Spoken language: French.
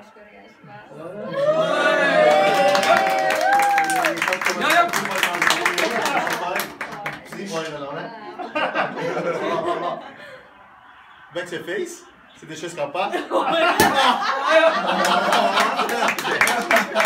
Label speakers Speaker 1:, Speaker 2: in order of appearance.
Speaker 1: magas köré esve.
Speaker 2: Como é que você fez? Você deixou escapar?